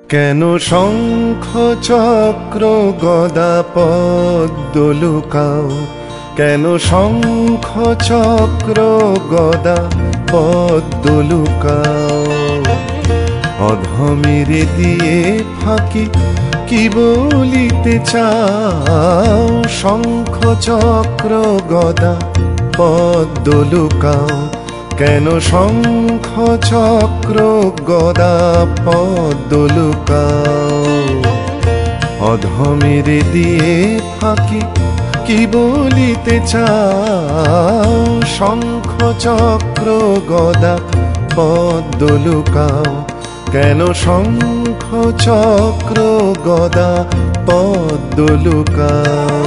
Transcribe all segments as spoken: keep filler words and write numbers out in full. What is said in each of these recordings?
কেন শঙ্খ চক্র গদা পদ্ম লুকাও, কেন শঙ্খ চক্র গদা পদ্ম লুকাও। অধমের দিয়ে ফাঁকি কি বলিতে চাও, শঙ্খ চক্র গদা পদ্ম লুকাও। কেন শঙ্খ চক্র গদা পদ্ম লুকাও। অধমের দিয়ে ফাঁকি কি বলিতে চাও, শঙ্খ চক্র গদা পদ্ম লুকাও। কেন শঙ্খ চক্র গদা পদ্ম লুকাও।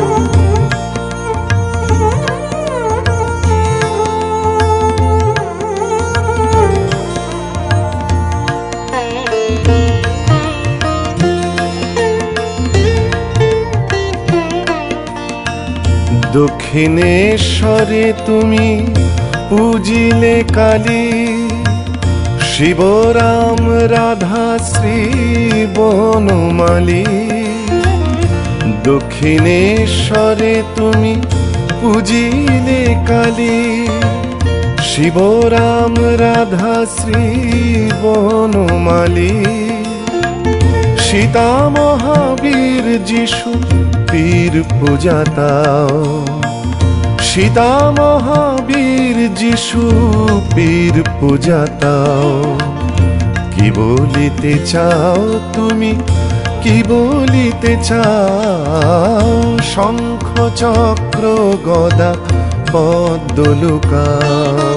দক্ষিণেশ্বরে তুমি পূজিলে কালী, শিবরাম রাধা শ্রী বনমালী। দক্ষিণেশ্বরে তুমি পূজিলে কালী, শিবরাম রাধা শ্রী বনমালী। সীতা মহাবীর যিশু পীর পূজাতাও, সীতা মহাবীর যিশু পীর পূজাতাও। কি বলিতে চাও তুমি, কি বলিতে চাও, শঙ্খ চক্র গদা পদ্ম লুকাও।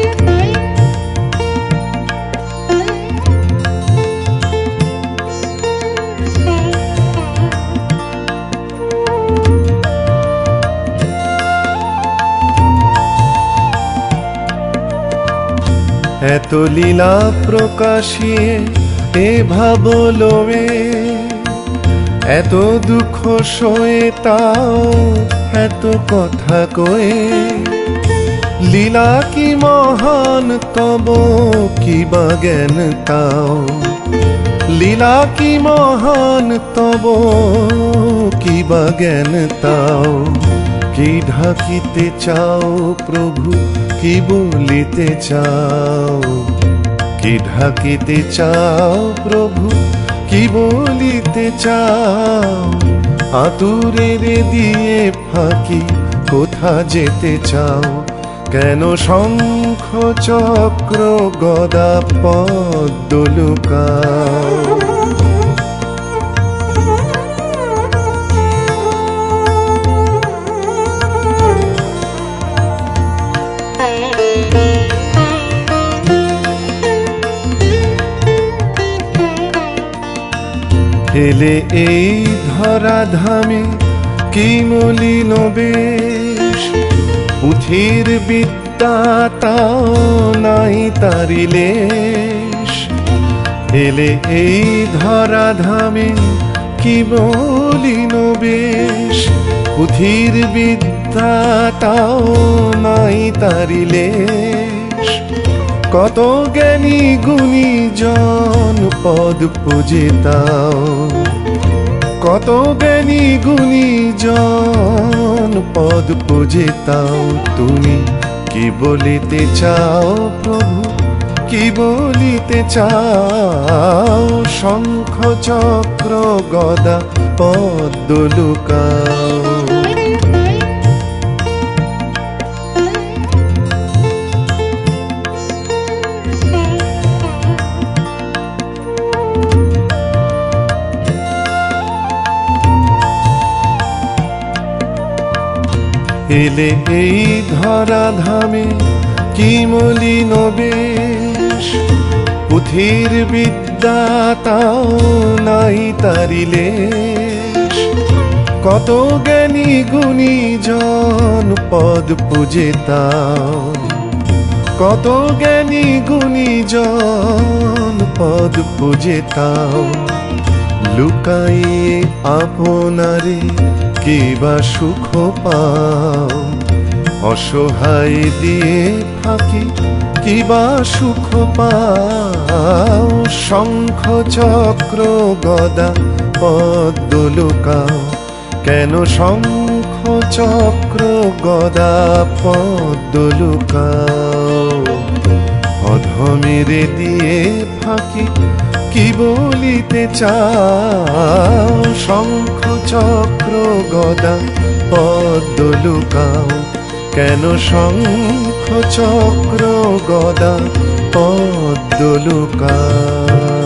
এত লীলা প্রকাশিয়ে এ ভাবলোবে, এত দুঃখ সয়ে তাও এত কথা কয়ে। লীলা কি মহান তব কি বা জ্ঞান তাও, লীলা কি মহান তব কি বা জ্ঞান তাও। কি ঢাকিতে চাও প্রভু, কি বলিতে চাও, কি ঢাকিতে চাও প্রভু, কি বলিতে চাও। আতুরের দিয়ে ফাঁকি কোথা যেতে চাও। কেন শঙ্খ চক্র গদা পদ্ম লুকাও। এলে এই ধরা ধামে কি মলিন বেশ, পুঁথির বিদ্যা তাও নাই তারি লেশ। এলে এই ধরা ধামে কি মলিন বেশ, পুঁথির বিদ্যা তাও নাই তারি লেশ। কত জ্ঞানী গুণী জন পদ পূজিতাও, কত জ্ঞানী গুণী জন পদ পূজিতাও। তুমি কি বলিতে চাও প্রভু, কি বলিতে চাও, শঙ্খ চক্র গদা পদ্ম লুকাও। এলে এই ধরা ধামে কি মলিন বেশ, পুঁথির বিদ্যা তাও নাই তারি লেশ। কত জ্ঞানী গুণী জন পদ পূজিতাও, কত জ্ঞানী গুণী জন পদ পূজিতাও। লুকাইয়ে আপনারে কি বা সুখ পাও, অসহায় দিয়ে ফাঁকি কি বা সুখ পাও। লুকাও, শঙ্খ চক্র গদা পদ্ম লুকাও, কেন শঙ্খ চক্র গদা পদ্ম লুকাও। অধমেরে দিয়ে ফাঁকি কি বলিতে চাও, শঙ্খ চক্র গদা পদ্ম লুকাও, কেন শঙ্খ চক্র গদা পদ্ম লুকাও।